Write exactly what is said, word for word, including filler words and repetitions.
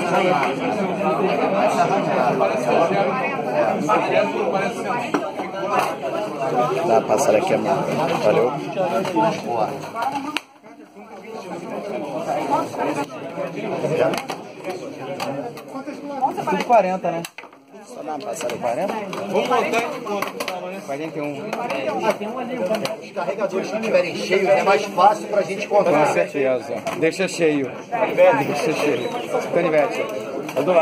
Dá, passar aqui a mão. Valeu. Tudo quarenta, né? Só dá uma passada quarenta? Vamos montar quarenta e um. Os carregadores que estiverem cheios é mais fácil pra gente Com contar. certeza. Deixa cheio. Deixa cheio. Canivete.